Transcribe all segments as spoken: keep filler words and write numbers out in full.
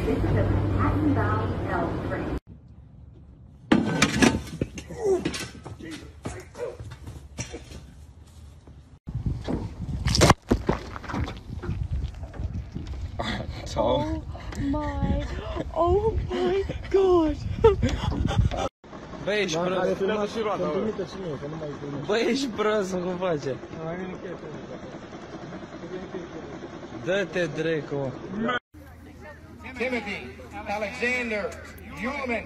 This is a Manhattan-bound L train. Oh my, oh my god. Băi, ești prost. Băi, ești prost, cum face? Dă-te, Draco. Timothy, Alexander, Human.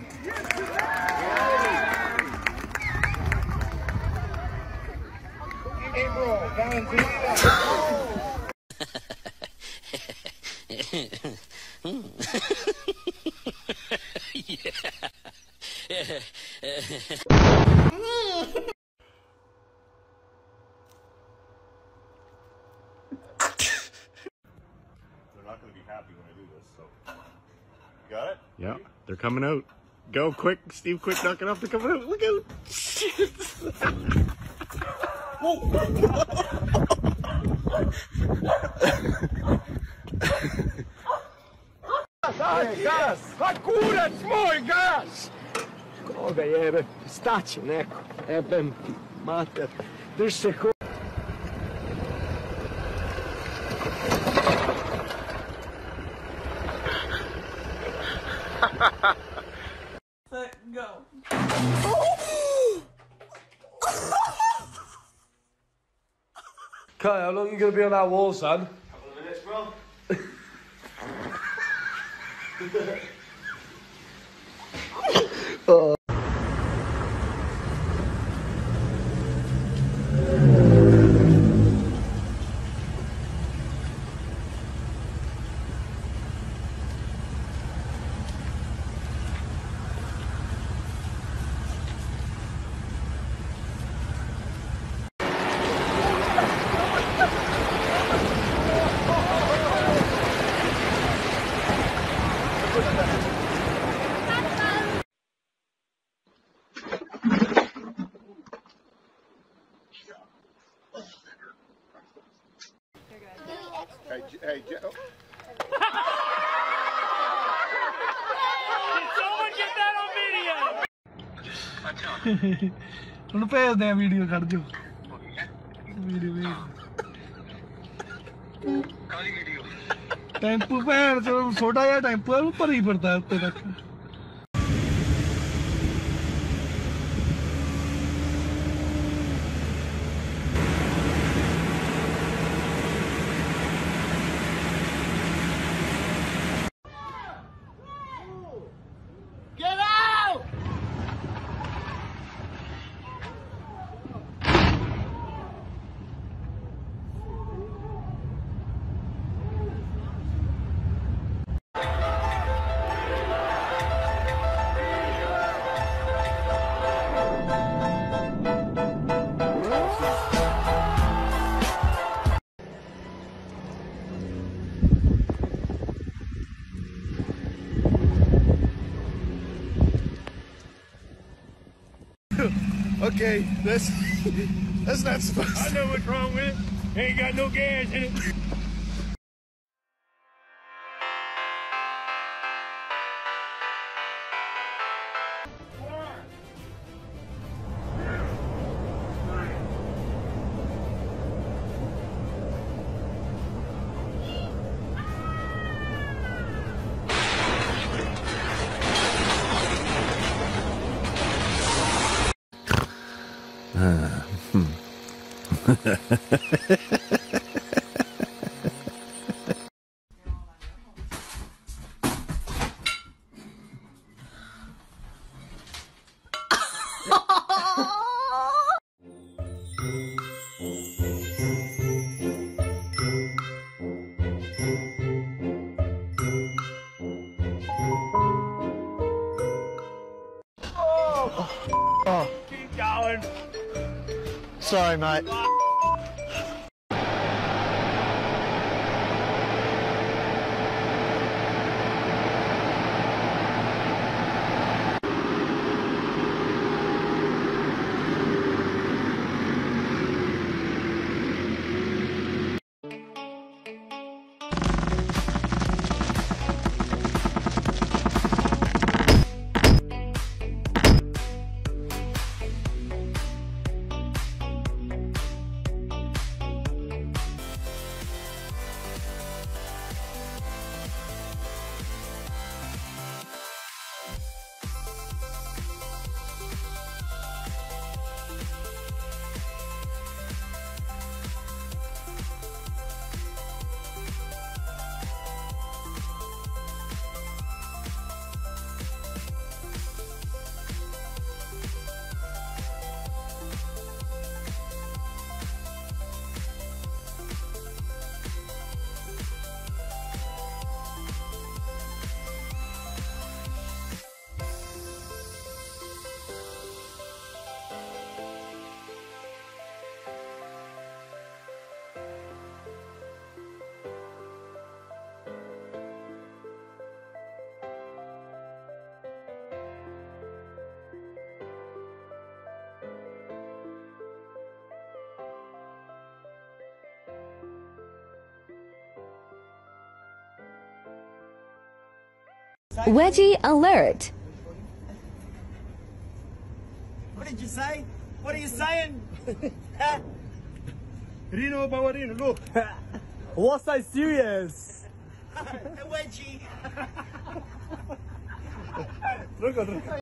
April, Valentina. They're not going to be happy when I do this, so. You got it? Yeah, they're coming out. Go quick, Steve, quick, knock it off, they're coming out. Look out. Gas! A kurac moj, gas! Koga jebe, staće neko, jebem, mater, drž se ho... Let go. Kai, how long are you going to be on that wall, son? Couple of minutes, bro. Oh. Hey, hey, Joe. Did someone get that on video? ਉਹਨੂੰ ਭੇਜ ਦੇ video ਕੱਢ ਦਿਓ video ਭੇਜ ਕਾਹਦੀ video tempo ਭੈਣ ਚੋ ਛੋਟਾ ਜਿਹਾ ਟੈਂਪੂ ਆ ਉਹ ਭਰੀ ਫਿਰਦਾ ਉੱਤੇ ਤੱਕ Get out! Okay, that's that's not supposed I to. know what's wrong with it. Ain't got no gas in it. Oh, Keep going. sorry, mate. Wedgie alert. What did you say? What are you saying? Rino Bawarino, look. What's so serious? Wedgie. Look at